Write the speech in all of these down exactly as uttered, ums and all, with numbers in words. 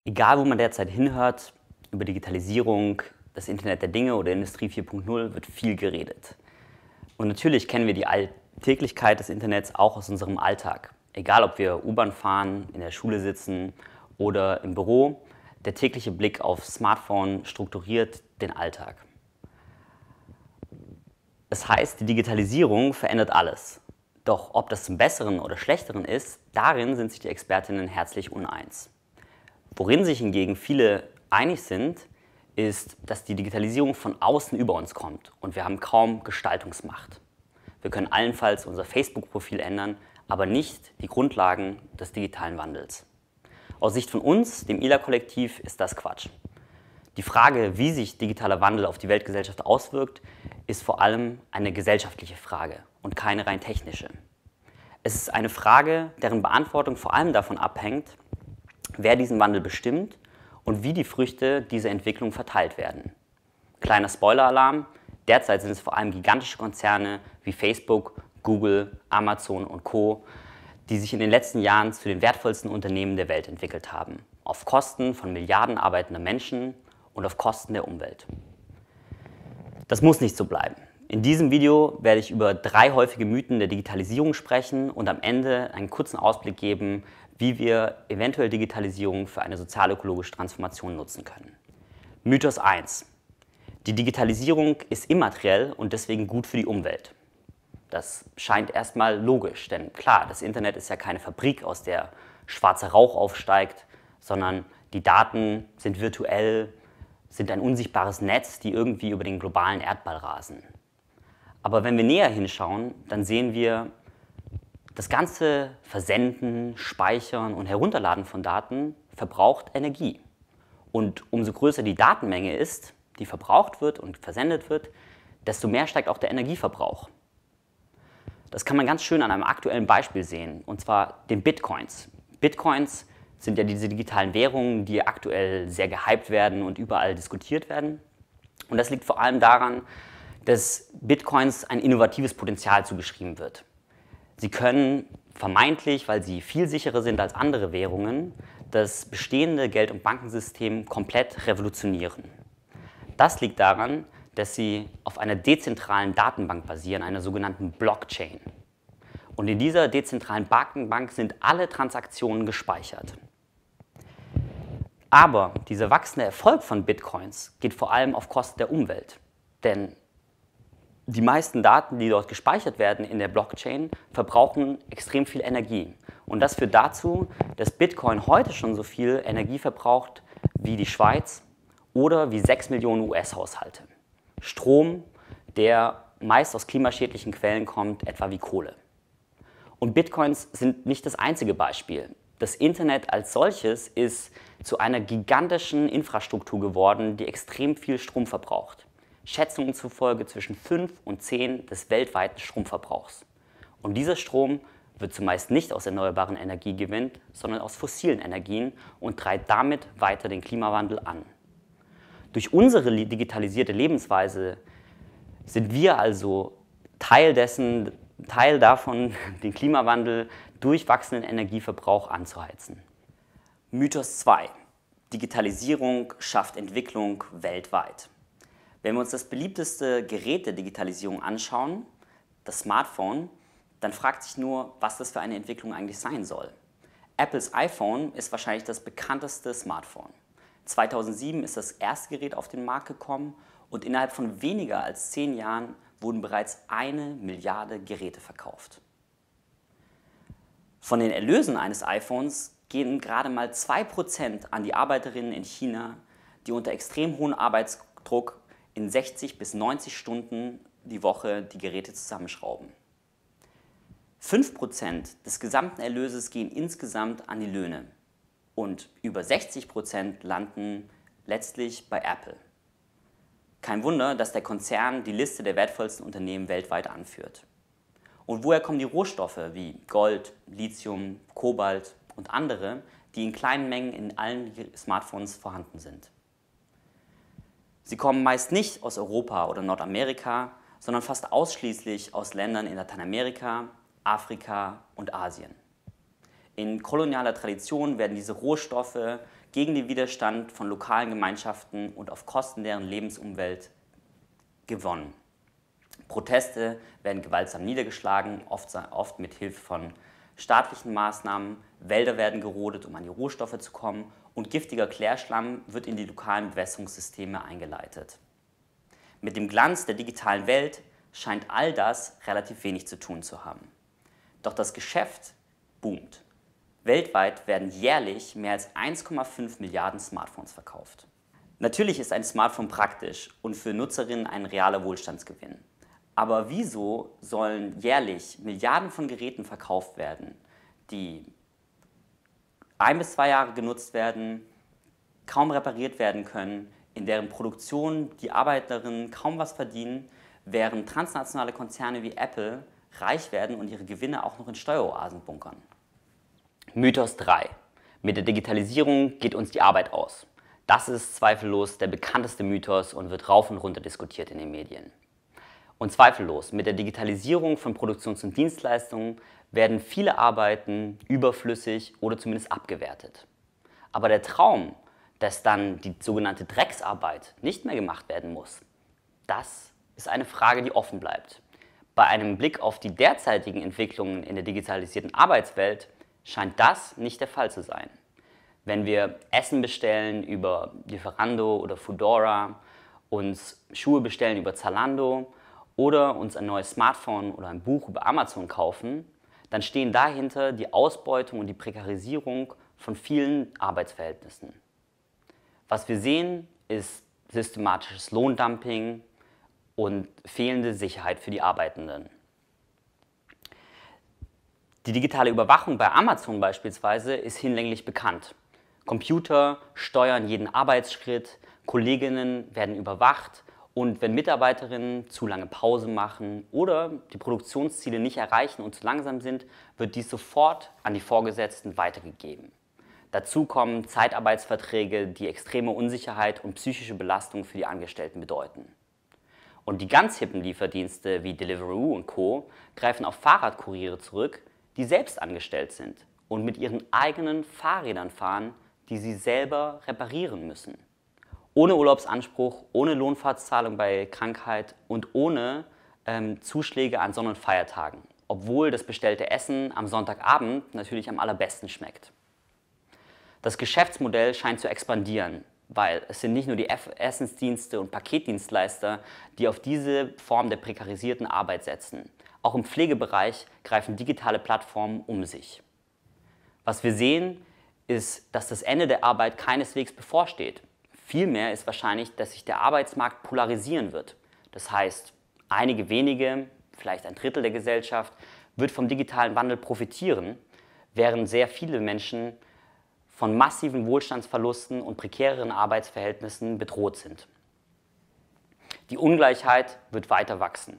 Egal, wo man derzeit hinhört, über Digitalisierung, das Internet der Dinge oder Industrie vier Punkt null wird viel geredet. Und natürlich kennen wir die Alltäglichkeit des Internets auch aus unserem Alltag. Egal, ob wir U-Bahn fahren, in der Schule sitzen oder im Büro, der tägliche Blick aufs Smartphone strukturiert den Alltag. Das heißt, die Digitalisierung verändert alles. Doch ob das zum Besseren oder Schlechteren ist, darin sind sich die Expertinnen herzlich uneins. Worin sich hingegen viele einig sind, ist, dass die Digitalisierung von außen über uns kommt und wir haben kaum Gestaltungsmacht. Wir können allenfalls unser Facebook-Profil ändern, aber nicht die Grundlagen des digitalen Wandels. Aus Sicht von uns, dem I L A-Kollektiv, ist das Quatsch. Die Frage, wie sich digitaler Wandel auf die Weltgesellschaft auswirkt, ist vor allem eine gesellschaftliche Frage und keine rein technische. Es ist eine Frage, deren Beantwortung vor allem davon abhängt, wer diesen Wandel bestimmt und wie die Früchte dieser Entwicklung verteilt werden. Kleiner Spoiler-Alarm, derzeit sind es vor allem gigantische Konzerne wie Facebook, Google, Amazon und Co., die sich in den letzten Jahren zu den wertvollsten Unternehmen der Welt entwickelt haben, auf Kosten von Milliarden arbeitender Menschen und auf Kosten der Umwelt. Das muss nicht so bleiben. In diesem Video werde ich über drei häufige Mythen der Digitalisierung sprechen und am Ende einen kurzen Ausblick geben, wie wir eventuell Digitalisierung für eine sozial-ökologische Transformation nutzen können. Mythos eins. Die Digitalisierung ist immateriell und deswegen gut für die Umwelt. Das scheint erstmal logisch, denn klar, das Internet ist ja keine Fabrik, aus der schwarzer Rauch aufsteigt, sondern die Daten sind virtuell, sind ein unsichtbares Netz, die irgendwie über den globalen Erdball rasen. Aber wenn wir näher hinschauen, dann sehen wir, das ganze Versenden, Speichern und Herunterladen von Daten verbraucht Energie. Und umso größer die Datenmenge ist, die verbraucht wird und versendet wird, desto mehr steigt auch der Energieverbrauch. Das kann man ganz schön an einem aktuellen Beispiel sehen, und zwar den Bitcoins. Bitcoins sind ja diese digitalen Währungen, die aktuell sehr gehypt werden und überall diskutiert werden. Und das liegt vor allem daran, dass Bitcoins ein innovatives Potenzial zugeschrieben wird. Sie können vermeintlich, weil sie viel sicherer sind als andere Währungen, das bestehende Geld- und Bankensystem komplett revolutionieren. Das liegt daran, dass sie auf einer dezentralen Datenbank basieren, einer sogenannten Blockchain. Und in dieser dezentralen Datenbank sind alle Transaktionen gespeichert. Aber dieser wachsende Erfolg von Bitcoins geht vor allem auf Kosten der Umwelt. Denn die meisten Daten, die dort gespeichert werden in der Blockchain, verbrauchen extrem viel Energie. Und das führt dazu, dass Bitcoin heute schon so viel Energie verbraucht wie die Schweiz oder wie sechs Millionen U S-Haushalte. Strom, der meist aus klimaschädlichen Quellen kommt, etwa wie Kohle. Und Bitcoins sind nicht das einzige Beispiel. Das Internet als solches ist zu einer gigantischen Infrastruktur geworden, die extrem viel Strom verbraucht. Schätzungen zufolge zwischen fünf und zehn des weltweiten Stromverbrauchs. Und dieser Strom wird zumeist nicht aus erneuerbaren Energien gewonnen, sondern aus fossilen Energien und treibt damit weiter den Klimawandel an. Durch unsere digitalisierte Lebensweise sind wir also Teil dessen, Teil davon, den Klimawandel durch wachsenden Energieverbrauch anzuheizen. Mythos zwei. Digitalisierung schafft Entwicklung weltweit. Wenn wir uns das beliebteste Gerät der Digitalisierung anschauen, das Smartphone, dann fragt sich nur, was das für eine Entwicklung eigentlich sein soll. Apples iPhone ist wahrscheinlich das bekannteste Smartphone. zweitausendsieben ist das erste Gerät auf den Markt gekommen und innerhalb von weniger als zehn Jahren wurden bereits eine Milliarde Geräte verkauft. Von den Erlösen eines iPhones gehen gerade mal zwei Prozent an die Arbeiterinnen in China, die unter extrem hohem Arbeitsdruck in sechzig bis neunzig Stunden die Woche die Geräte zusammenschrauben. fünf Prozent des gesamten Erlöses gehen insgesamt an die Löhne und über sechzig Prozent landen letztlich bei Apple. Kein Wunder, dass der Konzern die Liste der wertvollsten Unternehmen weltweit anführt. Und woher kommen die Rohstoffe wie Gold, Lithium, Kobalt und andere, die in kleinen Mengen in allen Smartphones vorhanden sind? Sie kommen meist nicht aus Europa oder Nordamerika, sondern fast ausschließlich aus Ländern in Lateinamerika, Afrika und Asien. In kolonialer Tradition werden diese Rohstoffe gegen den Widerstand von lokalen Gemeinschaften und auf Kosten deren Lebensumwelt gewonnen. Proteste werden gewaltsam niedergeschlagen, oft, oft mit Hilfe von staatlichen Maßnahmen, Wälder werden gerodet, um an die Rohstoffe zu kommen, und giftiger Klärschlamm wird in die lokalen Bewässerungssysteme eingeleitet. Mit dem Glanz der digitalen Welt scheint all das relativ wenig zu tun zu haben. Doch das Geschäft boomt. Weltweit werden jährlich mehr als eins Komma fünf Milliarden Smartphones verkauft. Natürlich ist ein Smartphone praktisch und für Nutzerinnen ein realer Wohlstandsgewinn. Aber wieso sollen jährlich Milliarden von Geräten verkauft werden, die ein bis zwei Jahre genutzt werden, kaum repariert werden können, in deren Produktion die Arbeiterinnen kaum was verdienen, während transnationale Konzerne wie Apple reich werden und ihre Gewinne auch noch in Steueroasen bunkern? Mythos drei. Mit der Digitalisierung geht uns die Arbeit aus. Das ist zweifellos der bekannteste Mythos und wird rauf und runter diskutiert in den Medien. Und zweifellos, mit der Digitalisierung von Produktions- und Dienstleistungen werden viele Arbeiten überflüssig oder zumindest abgewertet. Aber der Traum, dass dann die sogenannte Drecksarbeit nicht mehr gemacht werden muss, das ist eine Frage, die offen bleibt. Bei einem Blick auf die derzeitigen Entwicklungen in der digitalisierten Arbeitswelt scheint das nicht der Fall zu sein. Wenn wir Essen bestellen über Lieferando oder Foodora, uns Schuhe bestellen über Zalando oder uns ein neues Smartphone oder ein Buch über Amazon kaufen, dann stehen dahinter die Ausbeutung und die Prekarisierung von vielen Arbeitsverhältnissen. Was wir sehen, ist systematisches Lohndumping und fehlende Sicherheit für die Arbeitenden. Die digitale Überwachung bei Amazon beispielsweise ist hinlänglich bekannt. Computer steuern jeden Arbeitsschritt, Kolleginnen werden überwacht und wenn Mitarbeiterinnen zu lange Pause machen oder die Produktionsziele nicht erreichen und zu langsam sind, wird dies sofort an die Vorgesetzten weitergegeben. Dazu kommen Zeitarbeitsverträge, die extreme Unsicherheit und psychische Belastung für die Angestellten bedeuten. Und die ganz hippen Lieferdienste wie Deliveroo und Co. greifen auf Fahrradkuriere zurück, die selbst angestellt sind und mit ihren eigenen Fahrrädern fahren, die sie selber reparieren müssen. Ohne Urlaubsanspruch, ohne Lohnfortzahlung bei Krankheit und ohne ähm, Zuschläge an Sonn- und Feiertagen, obwohl das bestellte Essen am Sonntagabend natürlich am allerbesten schmeckt. Das Geschäftsmodell scheint zu expandieren, weil es sind nicht nur die Essensdienste und Paketdienstleister, die auf diese Form der prekarisierten Arbeit setzen. Auch im Pflegebereich greifen digitale Plattformen um sich. Was wir sehen, ist, dass das Ende der Arbeit keineswegs bevorsteht. Vielmehr ist wahrscheinlich, dass sich der Arbeitsmarkt polarisieren wird. Das heißt, einige wenige, vielleicht ein Drittel der Gesellschaft, wird vom digitalen Wandel profitieren, während sehr viele Menschen von massiven Wohlstandsverlusten und prekäreren Arbeitsverhältnissen bedroht sind. Die Ungleichheit wird weiter wachsen.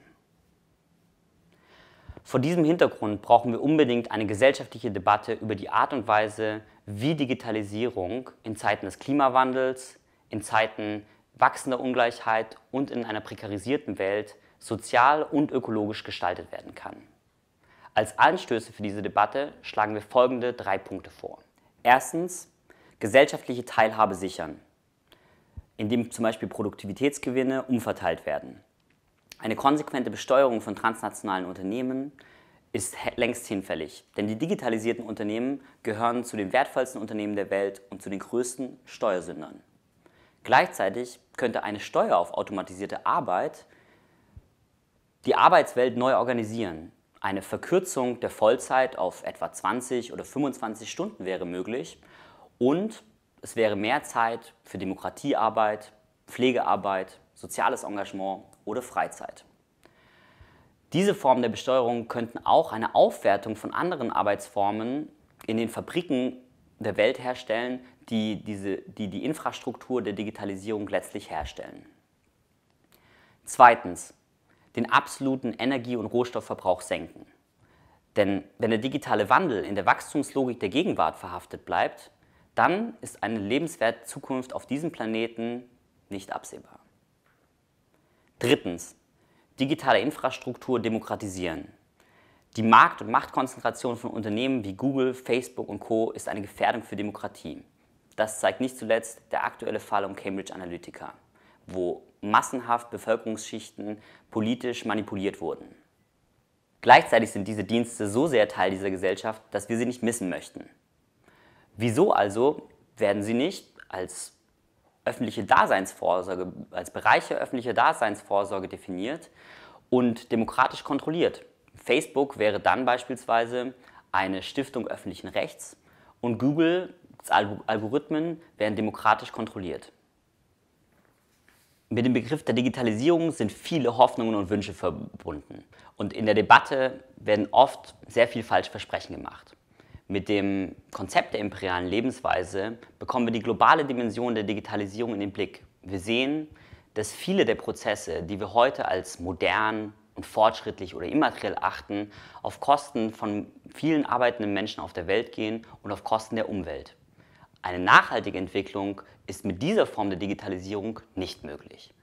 Vor diesem Hintergrund brauchen wir unbedingt eine gesellschaftliche Debatte über die Art und Weise, wie Digitalisierung in Zeiten des Klimawandels, in Zeiten wachsender Ungleichheit und in einer prekarisierten Welt sozial und ökologisch gestaltet werden kann. Als Anstöße für diese Debatte schlagen wir folgende drei Punkte vor. Erstens, gesellschaftliche Teilhabe sichern, indem zum Beispiel Produktivitätsgewinne umverteilt werden. Eine konsequente Besteuerung von transnationalen Unternehmen ist längst hinfällig, denn die digitalisierten Unternehmen gehören zu den wertvollsten Unternehmen der Welt und zu den größten Steuersündern. Gleichzeitig könnte eine Steuer auf automatisierte Arbeit die Arbeitswelt neu organisieren. Eine Verkürzung der Vollzeit auf etwa zwanzig oder fünfundzwanzig Stunden wäre möglich und es wäre mehr Zeit für Demokratiearbeit, Pflegearbeit, soziales Engagement oder Freizeit. Diese Formen der Besteuerung könnten auch eine Aufwertung von anderen Arbeitsformen in den Fabriken der Welt herstellen, die diese, die, die Infrastruktur der Digitalisierung letztlich herstellen. Zweitens, den absoluten Energie- und Rohstoffverbrauch senken. Denn wenn der digitale Wandel in der Wachstumslogik der Gegenwart verhaftet bleibt, dann ist eine lebenswerte Zukunft auf diesem Planeten nicht absehbar. Drittens, digitale Infrastruktur demokratisieren. Die Markt- und Machtkonzentration von Unternehmen wie Google, Facebook und Co. ist eine Gefährdung für Demokratie. das zeigt nicht zuletzt der aktuelle Fall um Cambridge Analytica, wo massenhaft Bevölkerungsschichten politisch manipuliert wurden. Gleichzeitig sind diese Dienste so sehr Teil dieser Gesellschaft, dass wir sie nicht missen möchten. Wieso also werden sie nicht als öffentliche Daseinsvorsorge, als Bereiche öffentlicher Daseinsvorsorge definiert und demokratisch kontrolliert? Facebook wäre dann beispielsweise eine Stiftung öffentlichen Rechts und Googles Algorithmen wären demokratisch kontrolliert. Mit dem Begriff der Digitalisierung sind viele Hoffnungen und Wünsche verbunden. Und in der Debatte werden oft sehr viel falsche Versprechen gemacht. Mit dem Konzept der imperialen Lebensweise bekommen wir die globale Dimension der Digitalisierung in den Blick. Wir sehen, dass viele der Prozesse, die wir heute als modern und fortschrittlich oder immateriell achten, auf Kosten von vielen arbeitenden Menschen auf der Welt gehen und auf Kosten der Umwelt. Eine nachhaltige Entwicklung ist mit dieser Form der Digitalisierung nicht möglich.